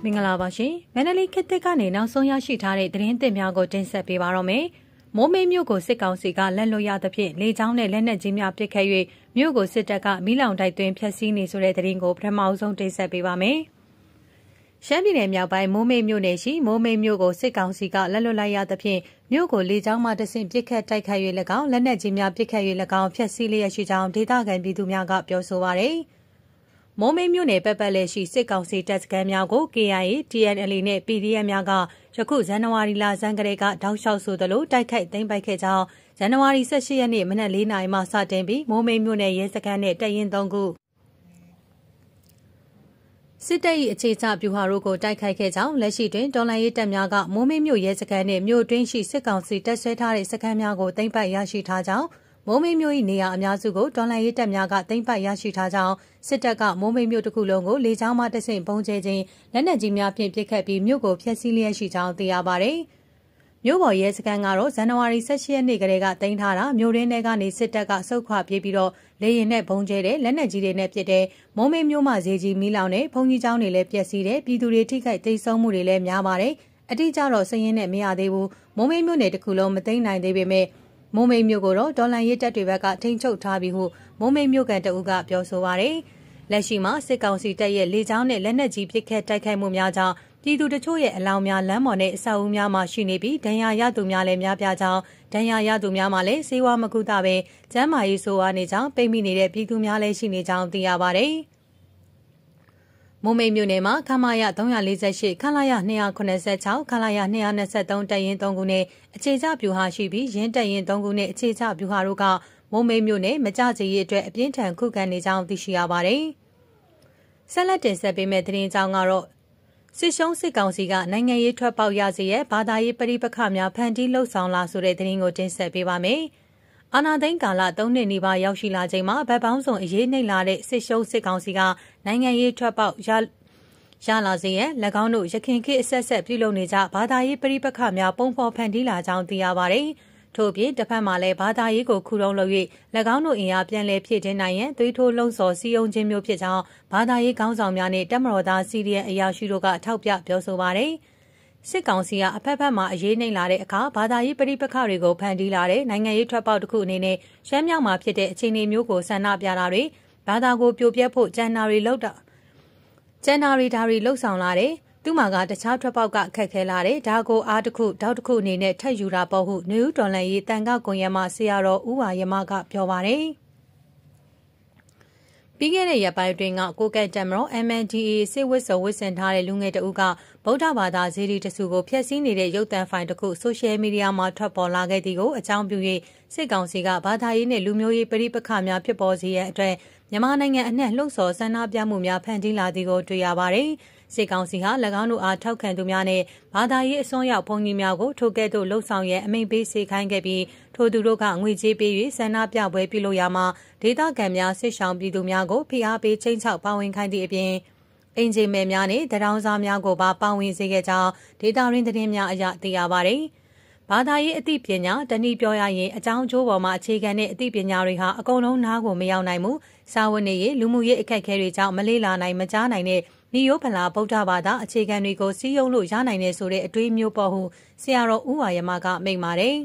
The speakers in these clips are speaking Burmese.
မင်္ဂလာပါရှင်မန္တလေးခေတ်သစ်ကနေနောက်ဆုံးရရှိထားတဲ့သတင်းသစ်များကိုတင်ဆက်ပေးပါတော့မယ်မိုးမိတ်မြို့ကိုစစ်ကောင်စီကလက်လွတ်ရသဖြင့်လေကြောင်းနဲ့လက်နက်ကြီးများပစ်ခတ်၍မြို့ကိုစစ်တပ်ကမီးလောင်တိုက်သွင်းဖျက်ဆီးနေဆိုတဲ့သတင်းကိုပထမဆုံးတင်ဆက်ပေးပါမယ်ရှမ်းပြည်နယ်မြောက်ပိုင်းမိုးမိတ်မြို့နယ်ရှိမိုးမိတ်မြို့ကိုစစ်ကောင်စီကလက်လွတ်လိုက်ရသဖြင့်မြို့ကိုလေကြောင်းမှတဆင့်ပစ်ခတ်တိုက်ခတ်၍၎င်းလက်နက်ကြီးများပစ်ခတ်၍၎င်းဖျက်ဆီးလျက်ရှိကြောင်းဒေသခံပြည်သူများကပြောဆိုပါရယ်မိုးမိတ်မြို့နယ်ပတ်ပတ်လည်ရှိစစ်ကောင်စီတပ်စခန်းများကို KIA, TNLA နဲ့ PDF များကယခုဇန်နဝါရီလဆန်းကလေးကတောက်လျှောက်ဆိုသလိုတိုက်ခိုက်သိမ်းပိုက်ခဲ့ကြောင်းဇန်နဝါရီ18ရက်နေ့မနက်4 နာရီမှစတင်ပြီးမိုးမိတ်မြို့နယ်ရဲစခန်းနဲ့တပ်ရင်း3ခုစစ်တပ်၏အခြေချဗျူဟာတို့ကိုတိုက်ခိုက်ခဲ့ကြောင်းလက်ရှိတွင်တော်လှန်ရေးတပ်များကမိုးမိတ်မြို့ရဲစခန်းနှင့်မြို့တွင်းရှိစစ်ကောင်စီတပ်ဆွဲထားတဲ့စခန်းများကိုသိမ်းပိုက်ရရှိထားကြောင်းမိုးမိတ်မြို့၏နေရာအများစုကိုတော်လှန်ရေးတပ်များကသိမ်းပိုက်ရရှိထားကြောင်းစစ်တပ်ကမိုးမိတ်မြို့တစ်ခုလုံးကိုလေကြောင်းမှတဆင့်ပုံကျဲခြင်းလက်နက်ကြီးများဖြင့်ပစ်ခတ်ပြီးမြို့ကိုဖျက်ဆီးလျက်ရှိကြောင်းသိရပါသည်။မြို့ပေါ်ရဲစခန်းကတော့ဇန်နဝါရီ18ရက်နေ့ကလေးကသိမ်းထားတာမြို့ရင်းထဲကနေစစ်တပ်ကဆုတ်ခွာပြေးပြီးတော့လေရင်နဲ့ပုံကျဲတဲ့လက်နက်ကြီးတွေနဲ့ပစ်တဲ့မိုးမိတ်မြို့မှာဈေးကြီးမီးလောင်တဲ့ဘုံကြီးကျောင်းတွေလည်းပျက်စီးတဲ့ပြည်သူတွေထိခိုက်သိမ်းဆုံးမှုတွေလည်းများပါတယ်။အတိအကျတော့စည်ရင်းနဲ့မရသေးဘူး။မိုးမိတ်မြို့နယ်တစ်ခုလုံးမသိမ်းနိုင်သေးပေမဲ့မိုးမိတ်မြို့ကိုတော့ဒေါ်လန်ရေးတပ်တွေဘက်ကထိန်းချုပ်ထားပြီးဟုမိုးမိတ်မြို့ကန်တအုပ်ကပြောဆိုပါရယ်လက်ရှိမှာစစ်ကောင်စီတပ်ရဲ့လေကြောင်းနဲ့လက်နက်ကြီးပစ်ခတ်တိုက်ခိုက်မှုများကြောင့်ပြည်သူတချို့ရဲ့အလောင်းများလမ်းပေါ်နဲ့အဆောက်အဦများမှာရှိနေပြီးဒဏ်ရာရသူများလည်းများပြားကြောင်းဒဏ်ရာရသူများမှာလည်းစေဝါမကုသပဲကျန်းမာရေးဆိုးဝါးနေကြောင်းပိတ်မိနေတဲ့ပြည်သူများလည်းရှိနေကြောင်းသိရပါရယ်မိုးမိတ်မြို့နယ်မှာခမာယ348ခလာယ286ခလာယ223တပ်ရင်း3ခုနဲ့အခြေချဗျူဟာရှိပြီးရင်းတပ်ရင်း3ခုနဲ့အခြေချဗျူဟာတို့ကမိုးမိတ်မြို့နယ်မကြကြေးရေးအတွက်အပြင်းထန်ခုခံနေကြောင်းသိရှိရပါတယ်။ဆက်လက်တင်ဆက်ပေးမယ့်သတင်းကြောင်းကတော့စစ်ရှုံးစစ်ကောင်စီကနိုင်ငံရေးထွက်ပေါက်ရစေရဲ့ဘာသာရေးပဋိပက္ခများဖန်တီးလှုပ်ဆောင်လာဆိုတဲ့သတင်းကိုတင်ဆက်ပေးပါမယ်။အာဏာသိမ်းကာလ3နှစ်နီးပါးရောက်ရှိလာချိန်မှာဗတ်ပေါင်းစုံအရေးနှိမ့်လာတဲ့စစ်ရှုံးစစ်ကောင်စီကနိုင်ငံရေးထွက်ပေါက်ရလာစေရန်၎င်းတို့ရခင်ခေတ်အဆက်ဆက်ပြုလုပ်နေကြဘာသာရေးပဋိပက္ခများပုံဖော်ဖန်တီးလာကြောင်းသိရပါတယ်။ထို့ပြင်တစ်ဖက်မှာလည်းဘာသာရေးကိုခုတုံးလုပ်၍၎င်းတို့အင်အားပြန်လည်ဖြည့်တင်းနိုင်ရန်သွေးထိုးလှုံ့ဆော်စည်းရုံးခြင်းမျိုးဖြစ်ကြောင်းဘာသာရေးခေါင်းဆောင်များနဲ့တပ်မတော်သားစီဒီအန်အရာရှိတို့ကထောက်ပြပြောဆိုပါတယ်။စစ်ကောင်စီကအဖက်ဖက်မှာအရေးနှိမ့်လာတဲ့အခါဘာသာရေးပဋိပက္ခတွေကိုဖန်တီးလာတဲ့နိုင်ငံရေးထွက်ပေါက်တစ်ခုအနေနဲ့ရှမ်းမြောက်မှာဖြစ်တဲ့အခြေအနေမျိုးကိုဆန္ဒပြတာတွေဘာသာကိုပြိုပြက်ဖို့ကျန်နာတွေလှုပ်ဆောင်လာတယ်သူ့မှာကတခြားထွက်ပေါက်ကခက်ခဲလာတယ်ဒါကိုအားတစ်ခုတောက်တစ်ခုအနေနဲ့ထပ်ယူတာပေါ့ဟုနေဦးတော်လန်ရေးတန်ခကွန်ရက်မှဆရာတော်ဦးဝါရမကပြောပါတယ်ပြီးခဲ့တဲ့ရက်ပိုင်းတွင်ကကိုကန့်တမတော် MNDAA စစ်ဝစ်စုံဝစ်ဆင်ထားတဲ့လူငယ်တဦးကဗုဒ္ဓဘာသာဇေဒီတစုကိုဖျက်ဆီးနေတဲ့ရုပ်သံဖိုင်တစ်ခုဆိုရှယ်မီဒီယာမှာထွက်ပေါ်လာခဲ့သည်ကိုအကြောင်းပြု၍စစ်ကောင်စီကဘာသာရေးနဲ့လူမျိုးရေးပဋိပက္ခများဖြစ်ပေါ်စေရန်အတွက်မြန်မာနိုင်ငံအနှံ့လှုံ့ဆော်ဆန္ဒပြမှုများဖန်တီးလာသည်ကိုတွေ့ရပါတယ်စစ်ကောင်စီဟာ၎င်းတို့အားထောက်ခံသူများနဲ့ဘာသာရေးအစွန်းရောက်ဘုံကြီးများကိုထိုကဲ့သို့လှုံ့ဆော်ရန်အမိန့်ပေးစေခိုင်းခဲ့ပြီးထိုသူတို့ကငွေကြေးပေး၍ဆန္ဒပြပွဲပြုလုပ်ရမှာဒေသခံများစစ်ဆောင်ပြည်သူများကိုဖိအားပေးချိန်ချောက်ပါဝင်ခိုင်းသည့်အပြင်အင်ဂျင်မယ်များနဲ့တရောင်းစားများကိုပါပါဝင်စေခဲ့ကြောင်းဒေတာရင်းသတင်းများအရသိရပါတယ်။ဘာသာရေးအသိပညာတနည်းပြောရရင်အကြောင်းအကျိုးပေါ်မှာအခြေခံတဲ့အသိပညာတွေဟာအကုန်လုံးနားကိုမရောက်နိုင်ဘူး။စာဝတ်နေရေးလူမှုရေးအခက်အခဲတွေကြောင့်မလေးလာနိုင်မကြားနိုင်တဲ့နိယောဖလာဗုဒ္ဓဘာသာအခြေခံတွေကိုစီးရုံးလို့ရနိုင်တယ်ဆိုတဲ့အတွေးမျိုးပေါ်ဟုဆရာတော်ဦးဝါရမကမိန့်ပါတယ်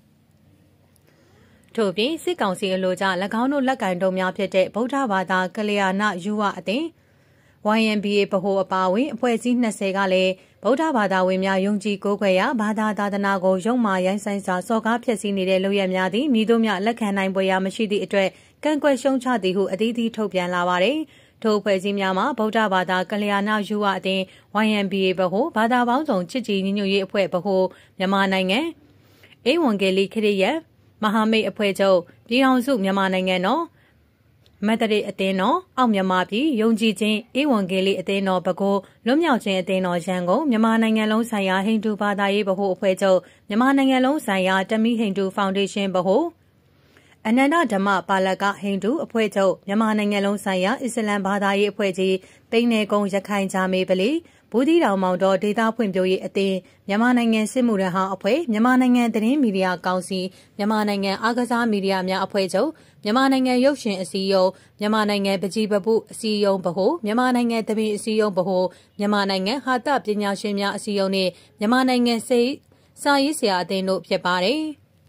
။ထို့ပြင်စစ်ကောင်စီအလို့ကြ၎င်းတို့လက်ကင်တုံများဖြစ်တဲ့ဗုဒ္ဓဘာသာကလျာဏယူဝအသင်းYMBA ဗဟိုအပါအဝင်အဖွဲ့အစည်း20ကလည်းဗုဒ္ဓဘာသာဝင်များယုံကြည်ကိုးကွယ်ရာဘာသာသာသနာကိုယုံမာရိုင်းဆိုင်စွာစော်ကားဖျက်ဆီးနေတဲ့လုပ်ရများသည့်မိတို့များလက်ခံနိုင်ပွဲရာမရှိသည့်အတွက်ကန့်ကွက်ရှုံချသည်ဟုအသီးသီးထုတ်ပြန်လာပါတယ်။ထိုအဖွဲ့အစည်းများမှာဗုဒ္ဓဘာသာကလျာဏယူဝအသင်း YMBA ဗဟိုဘာသာပေါင်းစုံချစ်ကြည်ညီညွတ်ရေးအဖွဲ့ဗဟိုမြန်မာနိုင်ငံဧဝံဂေလိခရစ်ယာန်မဟာမိတ်အဖွဲ့ချုပ်ပြည်အောင်စုမြန်မာနိုင်ငံတော်မတရိအသင်းတော်အောက်မြန်မာပြည်ယုံကြည်ခြင်းဧဝံဂေလိအသင်းတော်ပဲခူးလွတ်မြောက်ခြင်းအသင်းတော်ရန်ကုန်မြန်မာနိုင်ငံလုံးဆိုင်ရာဟိန္ဒူဘာသာရေးဗဟိုအဖွဲ့ချုပ်မြန်မာနိုင်ငံလုံးဆိုင်ရာတမိဟိန္ဒူဖောင်ဒေးရှင်းဗဟိုအနန္တဓမ္မပါလကဟိန္ဒူအဖွဲ့ချုပ်မြန်မာနိုင်ငံလုံးဆိုင်ရာအစ္စလမ်ဘာသာရေးအဖွဲ့ကြီးပိန်းနယ်ကုန်းရခိုင်ဂျာမေပလီဘူးသီးတောင်မောင်တော်ဒေသဖွံ့ဖြိုးရေးအသင်းမြန်မာနိုင်ငံစစ်မှုထမ်းဟောင်းအဖွဲ့မြန်မာနိုင်ငံသတင်းမီဒီယာကောင်စီမြန်မာနိုင်ငံအားကစားမီဒီယာများအဖွဲ့ချုပ်မြန်မာနိုင်ငံရုပ်ရှင်အစည်းအရုံးမြန်မာနိုင်ငံပကြီးပပုအစည်းအရုံးဗဟိုမြန်မာနိုင်ငံသဘင်အစည်းအရုံးဗဟိုမြန်မာနိုင်ငံဟာသပညာရှင်များအစည်းအရုံးနဲ့မြန်မာနိုင်ငံစာရေးဆရာအသင်းတို့ဖြစ်ပါတယ်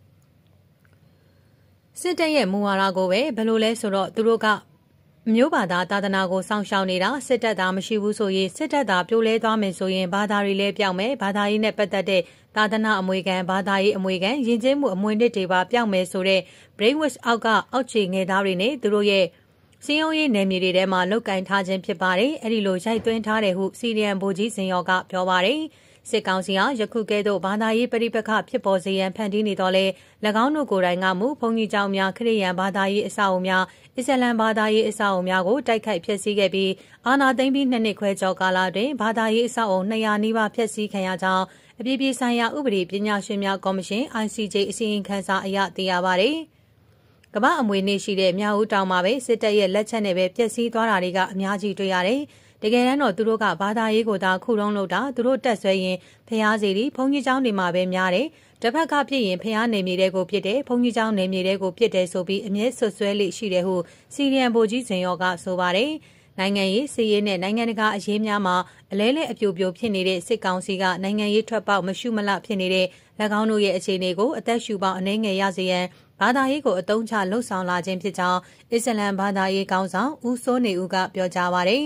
စစ်တပ်ရဲ့မူဝါဒကိုပဲဘယ်လိုလဲဆိုတော့သူတို့ကမျိုးဘာသာသာသနာကိုစောင့်ရှောက်နေတာစစ်တပ်သားမရှိဘူးဆိုရင်စစ်တပ်သားပြိုလဲသွားမယ်ဆိုရင်ဘာသာတွေလည်းပြောင်းမယ်ဘာသာရေးနဲ့ပတ်သက်တဲ့သာသနာအမွေခံဘာသာရေးအမွေခံယဉ်ကျေးမှုအမွေနှစ်တွေပါပြောင်းမယ်ဆိုတဲ့ brainwash အောက်ခြေငယ်သားတွေနဲ့သူတို့ရဲ့စီယုံရေးနယ်မြေတွေထဲမှာလုတ်ကင်ထားခြင်းဖြစ်ပါတယ်အဲ့ဒီလိုရိုက်သွင်းထားတယ်ဟုစီရီယန်ဗိုလ်ကြီးစင်ရောကပြောပါတယ်စစ်ကောင်စီဟာယခုကဲ့သို့ဘာသာရေးပဋိပက္ခဖြစ်ပေါ်စေရန်ဖန်တီးနေတော့လဲ၎င်းတို့ကိုယ်တိုင်ကမူဘုံကြီးကျောင်းများခရစ်ယာန်ဘာသာရေးအဆောက်အအုံများအစ္စလမ်ဘာသာရေးအဆောက်အအုံများကိုတိုက်ခိုက်ဖျက်ဆီးခဲ့ပြီးအာဏာသိမ်းပြီး2နှစ်ခွဲကျော်ကာလတွင်ဘာသာရေးအဆောက်အအုံ200နီးပါးဖျက်ဆီးခံရကြောင်းအပြည်ပြည်ဆိုင်ရာဥပဒေပညာရှင်များကော်မရှင် ICJ အစီရင်ခံစာအရသိရပါတယ်ကမ္ဘာအမွေနေ့ရှိတဲ့မြောက်ဦးတောင်မှာပဲစစ်တပ်ရဲ့လက်ချက်နဲ့ပဲပျက်စီးသွားတာတွေကအများကြီးတွေ့ရတယ်တကယ်တမ်းတော့သူတို့ကဘာသာရေးကိုသာခုတုံးလို့တာသူတို့တက်ဆွဲရင်ဖျားစီဒီဘုံကြီးကျောင်းတွေမှာပဲများတယ်တစ်ဖက်ကပြစ်ရင်ဖျားနေမြေတွေကိုပြစ်တယ်ဘုံကြီးကျောင်းနေမြေတွေကိုပြစ်တယ်ဆိုပြီးအမြဲဆွဆွဲလိရှိတယ်ဟုစီရီယန်ဗိုလ်ကြီးစင်ရောကဆိုပါတယ်နိုင်ငံရေးစီးရေးနဲ့နိုင်ငံတကာအရေးများမှာအလဲလဲအပြိုပြိုဖြစ်နေတဲ့စစ်ကောင်စီကနိုင်ငံရေးထွက်ပေါက်မရှုမလဖြစ်နေတဲ့၎င်းတို့ရဲ့အခြေအနေကိုအသက်ရှူပေါင်းအနေငယ်ရစေရန်ဘာသာရေးကိုအသုံးချလှုပ်ဆောင်လာခြင်းဖြစ်ကြောင်းအစ္စလမ်ဘာသာရေးကောင်းဆောင်ဦးစိုးနေဦးကပြောကြားပါတယ်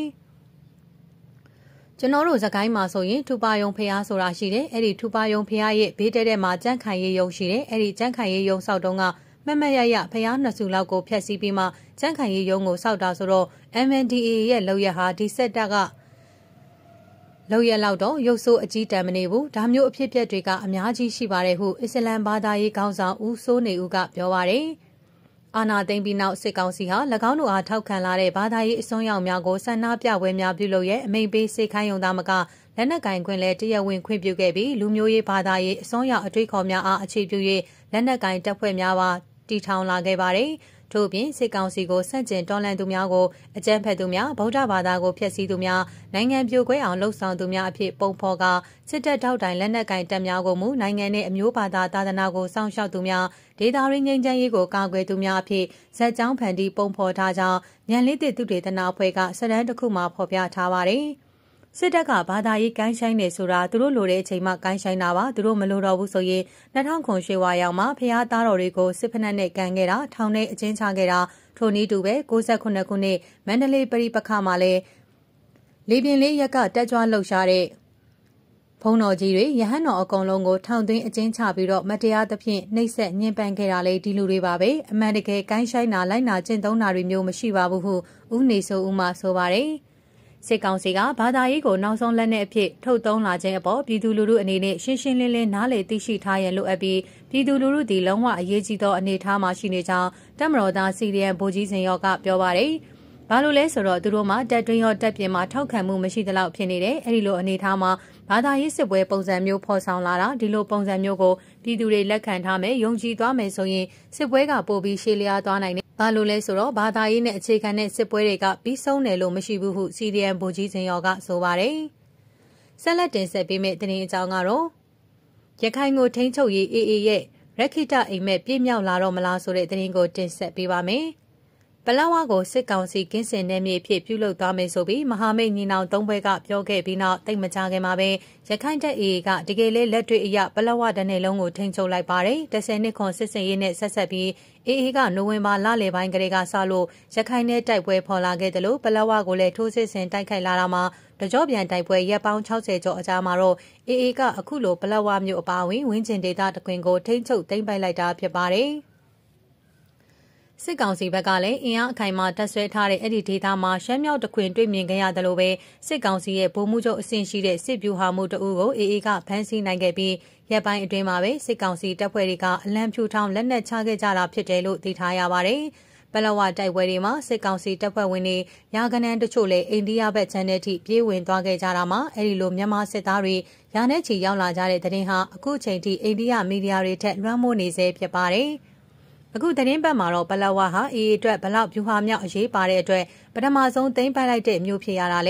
ကျွန်တော်တို့စကိုင်းမှာဆိုရင်ထူပါယုံဖျားဆိုတာရှိတယ်အဲ့ဒီထူပါယုံဖျားရဲ့ဘေးတဲမှာကြန့်ခိုင်ရေးယုံရှိတယ်အဲ့ဒီကြန့်ခိုင်ရေးယုံဆောက်တုံးကမမရရဖျား2စုလောက်ကိုဖျက်ဆီးပြီးမှကြန့်ခိုင်ရေးယုံကိုစောက်တာဆိုတော့ MNDAA ရဲ့လောက်ရဟာဒီစက်တပ်ကလောက်ရလောက်တော့ရုပ်ဆိုးအကြီးတန်းမနေဘူးဒါမျိုးအဖြစ်အပျက်တွေကအများကြီးရှိပါတယ်ဟုအစ္စလမ်ဘာသာရေးခေါင်းဆောင်ဦးစိုးနေဦးကပြောပါတယ်အာနာသိမ့်ပြီးနောက်စစ်ကောင်စီဟာ၎င်းတို့အားထောက်ခံလာတဲ့ဘာသာရေးအစွန်းရောက်များကိုဆန္ဒပြပွဲများပြုလုပ်ရဲ့အမိန့်ပေးစိတ်ခိုင်းရုံသားမကလက်နက်ကင်ခွင့်လည်းတရားဝင်ခွင့်ပြုခဲ့ပြီးလူမျိုးရေးဘာသာရေးအစွန်းရောက်အထွေးခေါ်များအားအခြေပြု၍လက်နက်ကင်တပ်ဖွဲ့များပါတည်ထောင်လာခဲ့ပါတယ်ထို့ပြင်စစ်ကောင်စီကိုဆန့်ကျင်တော်လှန်သူများကိုအကြမ်းဖက်သူများဗုဒ္ဓဘာသာကိုဖျက်ဆီးသူများနိုင်ငံပြိုကွဲအောင်လှုံ့ဆော်သူများအဖြစ်ပုံဖော်ကစစ်တပ်ထောက်တိုင်လက်နက်ကင်တပ်များကိုမူနိုင်ငံနဲ့အမျိုးဘာသာသာသနာကိုစောင့်ရှောက်သူများဒေသရင်းငြိမ်းချမ်းရေးကိုကာကွယ်သူများအဖြစ်ဇက်ကြောင်းဖန်တီးပုံဖော်ထားကြောင်းဉာဏ်လေးသည့်သုတေသနအဖွဲ့ကစတန်းတစ်ခုမှဖော်ပြထားပါတယ်စစ်တပ်ကဘာသာရေးကိုင်းဆိုင်နေဆိုတာသူတို့လိုတဲ့အချိန်မှကိုင်းဆိုင်တာပါသူတို့မလိုတော့ဘူးဆိုရင်2000ရွှေဝါရောက်မှာဖျားသားတော်တွေကိုစစ်ဖက်နဲ့ကန်ခဲ့တာထောင်ထဲအကျဉ်းချခဲ့တာထိုနည်းတူပဲ68ခုနှစ်မန္တလေးပရိပခမှာလဲလေပြင်းလေးရက်ကတက်ကြွလှုပ်ရှားတဲ့ဘုံတော်ကြီးတွေရဟန်းတော်အကုန်လုံးကိုထောင်သွင်းအကျဉ်းချပြီးတော့မတရားသဖြင့်နှိပ်စက်ညှဉ်းပန်းခဲ့တာလေဒီလူတွေပါပဲအမှန်တကယ်ကိုင်းဆိုင်တာလိုက်နာကျင့်သုံးတာတွေမျိုးမရှိပါဘူးဟုဦးနေစိုးဦးမှဆိုပါတယ်စစ်ကောင်စီကဘာသာရေးကိုနောက်ဆုံးလက်နက်အဖြစ်ထုတ်သုံးလာခြင်းအပေါ်ပြည်သူလူထုအနေနဲ့ရှင်းရှင်းလင်းလင်းနားလည်သိရှိထားရန်လိုအပ်ပြီးပြည်သူလူထုသည်လုံးဝအရေးကြီးသောအနေအထားမှာရှိနေကြောင်းတပ်မတော်သားစီရီယန်ဗိုလ်ကြီးစင်ရောကပြောပါတယ်။ဘာလို့လဲဆိုတော့သူတို့မှတက်တွင်းရောတက်ပြင်မှာထောက်ခံမှုမရှိသလောက်ဖြစ်နေတယ်။အဲဒီလိုအနေအထားမှာဘာသာရေးစစ်ပွဲပုံစံမျိုးဖော်ဆောင်လာတာဒီလိုပုံစံမျိုးကိုပြည်သူတွေလက်ခံထားမယ်ယုံကြည်သွားမယ်ဆိုရင်စစ်ပွဲကပိုပြီးရှေ့လျားသွားနိုင်တယ်။ဘာလို့လဲဆိုတော့ဘာသာရေးနဲ့အခြေခံတဲ့စစ်ပွဲတွေကပြီးဆုံးတယ်လို့မရှိဘူးဟုစီရီယန်ဗိုလ်ကြီးစင်ရောကဆိုပါတယ်။ဆက်လက်တင်ဆက်ပေးမယ့်သတင်းအကြောင်းကတော့ရခိုင်ကိုထိန်းချုပ်ရေး AA ရဲ့ရခိတအိမ်မက်ပြည့်မြောက်လာတော့မလားဆိုတဲ့သတင်းကိုတင်ဆက်ပေးပါမယ်။ပလောဝါကိုစစ်ကောင်စီကင်းစင်နယ်မြေဖြစ်ပြုလုပ်သွားမယ်ဆိုပြီးမဟာမိတ်ညီနောင်၃ဘွဲကပြောခဲ့ပြီးနောက်တိတ်မကြခင်မှာပဲရခိုင်တပ် AA ကတကယ်လဲလက်တွေ့အရပလောဝတနယ်လုံးကိုထိန်းချုပ်လိုက်ပါတယ်။10နှစ်ခွန်စစ်စင်ရေးနဲ့ဆက်ဆက်ပြီး AA ကနိုဝင်ဘာလလယ်ပိုင်းကလေးကစလို့ရခိုင်နဲ့တိုက်ပွဲဖော်လာခဲ့တယ်လို့ပလောဝကိုလည်းထိုးစစ်ဆင်တိုက်ခိုက်လာတာမှာတကြောပြန်တိုက်ပွဲရက်ပေါင်း60ကျော်အကြာမှာတော့ AA ကအခုလိုပလောဝမြို့အပါအဝင်ဝင်းကျင်ဒေသတခွင်ကိုထိန်းချုပ်သိမ်းပိုက်လိုက်တာဖြစ်ပါတယ်။စစ်ကောင်စီဘက်ကလည်းအင်အားအခိုင်အမာတပ်ဆွဲထားတဲ့အဲ့ဒီဒေသမှာရှမ်းမြောက်တခွင်တွေ့မြင်ခဲ့ရတယ်လို့ပဲစစ်ကောင်စီရဲ့ဗိုလ်မှူးချုပ်အဆင့်ရှိတဲ့စစ်ဗျူဟာမှုတအုပ်ကို AA ကဖမ်းဆီးနိုင်ခဲ့ပြီးရက်ပိုင်းအတွင်းမှာပဲစစ်ကောင်စီတပ်ဖွဲ့တွေကအလံဖြူထောင်လက်နက်ချခဲ့ကြတာဖြစ်တယ်လို့သိထားရပါတယ်။ပလောဝတိုက်ပွဲတွေမှာစစ်ကောင်စီတပ်ဖွဲ့ဝင်တွေရာဂဏန်းတချို့လည်းအိန္ဒိယဘက်ခြမ်းထဲထိပြေးဝင်သွားခဲ့ကြတာမှာအဲ့ဒီလိုမြန်မာစစ်သားတွေရာနဲ့ချီရောက်လာကြတဲ့တဲ့တင်ဟာအခုချိန်ထိအိန္ဒိယမီဒီယာတွေထက်လွှမ်းမိုးနေစေဖြစ်ပါတယ်။အခုသတင်းပတ်မှာတော့ပလောဝါဟာ AA အတွက်ဘလောက်ဗျူဟာမြောက်အရေးပါတဲ့အတွက်ပထမဆုံးသိမ်းပိုက်လိုက်တဲ့မြို့ဖြစ်ရတာလေ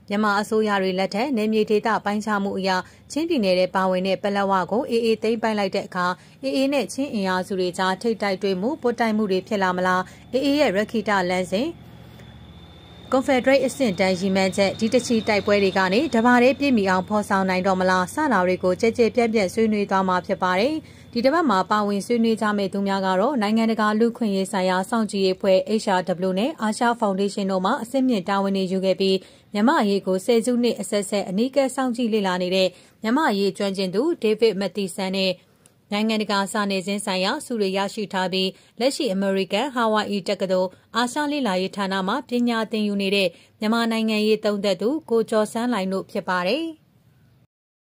မြန်မာအစိုးရတွေလက်ထက်နေမြေဒေသပိုင်းခြားမှုအရာချင်းပြည်နယ်ရဲ့ပါဝင်တဲ့ပလက်ဝကိုအေးသိမ်းပိုက်လိုက်တဲ့အခါအေးနဲ့ချင်းအင်အားစုတွေကြားထိတ်တိုက်တွေ့မှုပုတ်တိုက်မှုတွေဖြစ်လာမလားအေးရဲ့ရခိတလမ်းစဉ်ကွန်ဖက်ဒရိတ်အဆင့်တန်းရီမှန်းချက်ဒီတချီတိုက်ပွဲတွေကနေတဘာတဲ့ပြည်မီအောင်ဖော်ဆောင်နိုင်တော့မလားစတာတွေကိုကြဲကြဲပြန့်ပြန့်ဆွေးနွေးသွားမှာဖြစ်ပါတယ်ဒီတစ်ပတ်မှာပါဝင်ဆွေးနွေးကြမယ့်သူများကတော့နိုင်ငံတကာလူခွင့်ရေးဆိုင်ရာစောင့်ကြည့်ရေးဖွဲ့ HRW နဲ့အာရှဖောင်ဒေးရှင်းတို့မှအစစ်မြင့်တာဝန်တွေယူခဲ့ပြီးမြန်မာအရေးကိုဆယ်စုနှစ်အဆက်ဆက်အနီးကပ်စောင့်ကြည့်လေ့လာနေတဲ့မြန်မာအရေးကျွမ်းကျင်သူဒေးဗစ်မက်တီဆန်နဲ့နိုင်ငံတကာစာနယ်ဇင်းဆိုင်ရာဆုတွေရရှိထားပြီးလက်ရှိအမေရိကန်ဟာဝိုင်အီတက္ကသိုလ်အာရှလေ့လာရေးဌာနမှပညာသင်ယူနေတဲ့မြန်မာနိုင်ငံရေးသုံးသပ်သူကိုကျော်စန်းလှိုင်တို့ဖြစ်ပါတယ်။